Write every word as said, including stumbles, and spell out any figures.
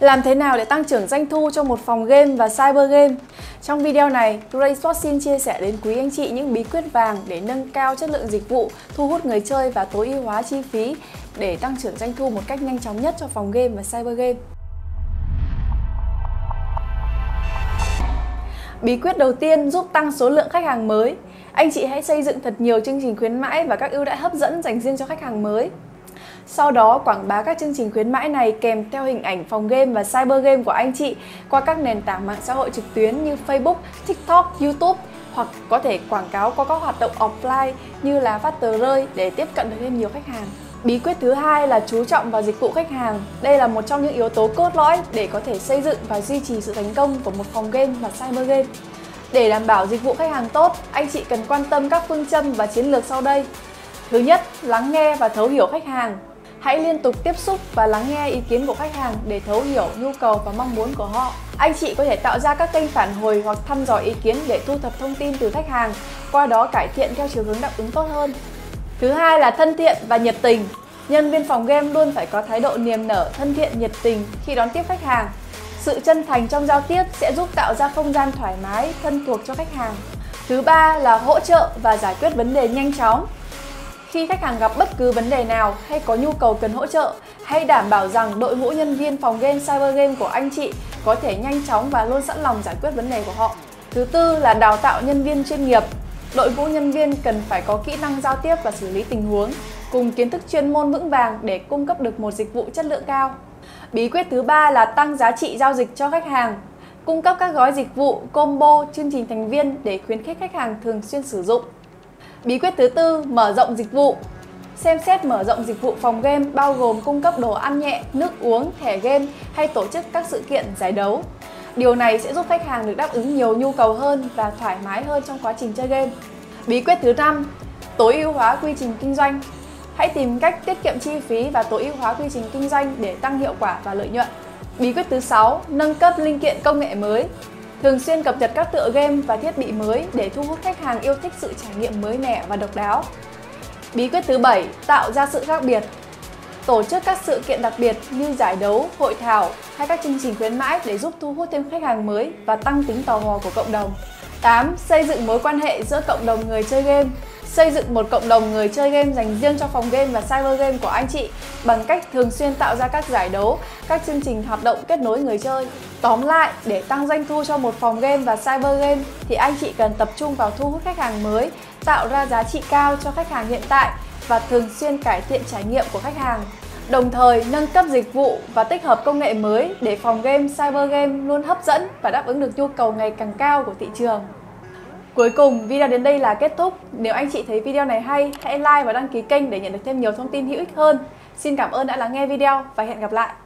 Làm thế nào để tăng trưởng doanh thu cho một phòng game và cyber game? Trong video này, GreySport xin chia sẻ đến quý anh chị những bí quyết vàng để nâng cao chất lượng dịch vụ, thu hút người chơi và tối ưu hóa chi phí để tăng trưởng doanh thu một cách nhanh chóng nhất cho phòng game và cyber game. Bí quyết đầu tiên giúp tăng số lượng khách hàng mới. Anh chị hãy xây dựng thật nhiều chương trình khuyến mãi và các ưu đãi hấp dẫn dành riêng cho khách hàng mới. Sau đó quảng bá các chương trình khuyến mãi này kèm theo hình ảnh phòng game và cyber game của anh chị qua các nền tảng mạng xã hội trực tuyến như Facebook, TikTok, YouTube, hoặc có thể quảng cáo qua các hoạt động offline như là phát tờ rơi để tiếp cận được thêm nhiều khách hàng. Bí quyết thứ hai là chú trọng vào dịch vụ khách hàng. Đây là một trong những yếu tố cốt lõi để có thể xây dựng và duy trì sự thành công của một phòng game và cyber game. Để đảm bảo dịch vụ khách hàng tốt, anh chị cần quan tâm các phương châm và chiến lược sau đây. Thứ nhất, lắng nghe và thấu hiểu khách hàng. Hãy liên tục tiếp xúc và lắng nghe ý kiến của khách hàng để thấu hiểu nhu cầu và mong muốn của họ. Anh chị có thể tạo ra các kênh phản hồi hoặc thăm dò ý kiến để thu thập thông tin từ khách hàng, qua đó cải thiện theo chiều hướng đáp ứng tốt hơn. Thứ hai là thân thiện và nhiệt tình. Nhân viên phòng game luôn phải có thái độ niềm nở, thân thiện, nhiệt tình khi đón tiếp khách hàng. Sự chân thành trong giao tiếp sẽ giúp tạo ra không gian thoải mái, thân thuộc cho khách hàng. Thứ ba là hỗ trợ và giải quyết vấn đề nhanh chóng. Khi khách hàng gặp bất cứ vấn đề nào hay có nhu cầu cần hỗ trợ, hãy đảm bảo rằng đội ngũ nhân viên phòng game, cyber game của anh chị có thể nhanh chóng và luôn sẵn lòng giải quyết vấn đề của họ. Thứ tư là đào tạo nhân viên chuyên nghiệp. Đội ngũ nhân viên cần phải có kỹ năng giao tiếp và xử lý tình huống, cùng kiến thức chuyên môn vững vàng để cung cấp được một dịch vụ chất lượng cao. Bí quyết thứ ba là tăng giá trị giao dịch cho khách hàng. Cung cấp các gói dịch vụ, combo, chương trình thành viên để khuyến khích khách hàng thường xuyên sử dụng. Bí quyết thứ tư, mở rộng dịch vụ. Xem xét mở rộng dịch vụ phòng game bao gồm cung cấp đồ ăn nhẹ, nước uống, thẻ game hay tổ chức các sự kiện giải đấu. Điều này sẽ giúp khách hàng được đáp ứng nhiều nhu cầu hơn và thoải mái hơn trong quá trình chơi game. Bí quyết thứ năm, tối ưu hóa quy trình kinh doanh. Hãy tìm cách tiết kiệm chi phí và tối ưu hóa quy trình kinh doanh để tăng hiệu quả và lợi nhuận. Bí quyết thứ sáu, nâng cấp linh kiện công nghệ mới. Thường xuyên cập nhật các tựa game và thiết bị mới để thu hút khách hàng yêu thích sự trải nghiệm mới mẻ và độc đáo. Bí quyết thứ bảy, tạo ra sự khác biệt. Tổ chức các sự kiện đặc biệt như giải đấu, hội thảo hay các chương trình khuyến mãi để giúp thu hút thêm khách hàng mới và tăng tính tò mò của cộng đồng. tám. Xây dựng mối quan hệ giữa cộng đồng người chơi game. Xây dựng một cộng đồng người chơi game dành riêng cho phòng game và cyber game của anh chị bằng cách thường xuyên tạo ra các giải đấu, các chương trình hoạt động kết nối người chơi. Tóm lại, để tăng doanh thu cho một phòng game và cyber game thì anh chị cần tập trung vào thu hút khách hàng mới, tạo ra giá trị cao cho khách hàng hiện tại và thường xuyên cải thiện trải nghiệm của khách hàng. Đồng thời nâng cấp dịch vụ và tích hợp công nghệ mới để phòng game, cyber game luôn hấp dẫn và đáp ứng được nhu cầu ngày càng cao của thị trường. Cuối cùng, video đến đây là kết thúc. Nếu anh chị thấy video này hay, hãy like và đăng ký kênh để nhận được thêm nhiều thông tin hữu ích hơn. Xin cảm ơn đã lắng nghe video và hẹn gặp lại!